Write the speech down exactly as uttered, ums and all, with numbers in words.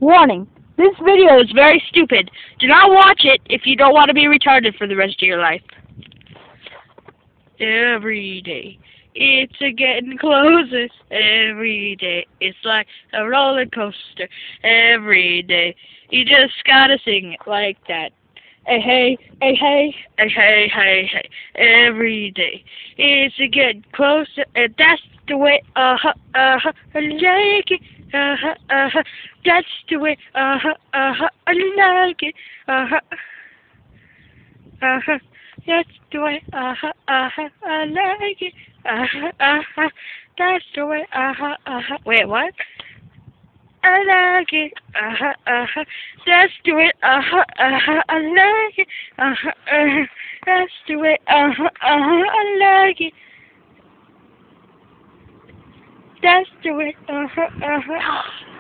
Warning, this video is very stupid. Do not watch it if you don't want to be retarded for the rest of your life. Every day, it's a getting closer. Every day, it's like a roller coaster. Every day, you just gotta sing it like that. Hey, hey, hey, hey, hey, hey, hey, hey. Every day, it's a getting closer, and that's the way, uh-huh, uh-huh, I like it, uh-huh, uh-huh, that's the way, uh-huh, uh-huh, I like it, uh-huh, uh-huh, that's the way, uh-huh, uh-huh, I like it, uh-huh, uh-huh, that's the way, uh-huh, uh-huh, wait, what? I like it, uh-huh, uh-huh, that's the way, uh-huh, uh-huh, I like it, uh-huh, uh-huh, that's the way, uh-huh, uh-huh, I like it. That's the way, uh-huh, uh-huh.